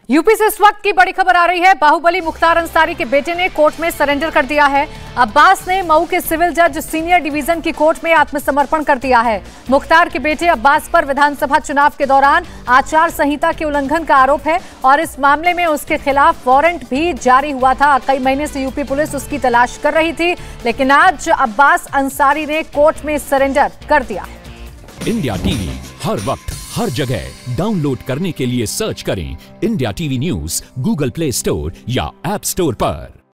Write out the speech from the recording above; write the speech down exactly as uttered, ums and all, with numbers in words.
UP से इस वक्त की बड़ी खबर आ रही है। बाहुबली मुख्तार अंसारी के बेटे ने कोर्ट में सरेंडर कर दिया है। अब्बास ने मऊ के सिविल जज सीनियर डिवीजन की कोर्ट में आत्मसमर्पण कर दिया है। मुख्तार के बेटे अब्बास पर विधानसभा चुनाव के दौरान आचार संहिता के उल्लंघन का आरोप है और इस मामले में उसके खिलाफ वारंट भी जारी हुआ था। कई महीने से यूपी पुलिस उसकी तलाश कर रही थी, लेकिन आज अब्बास अंसारी ने कोर्ट में सरेंडर कर दिया है। इंडिया टीवी हर वक्त हर जगह डाउनलोड करने के लिए सर्च करें India TV news Google Play Store या ऐप स्टोर पर।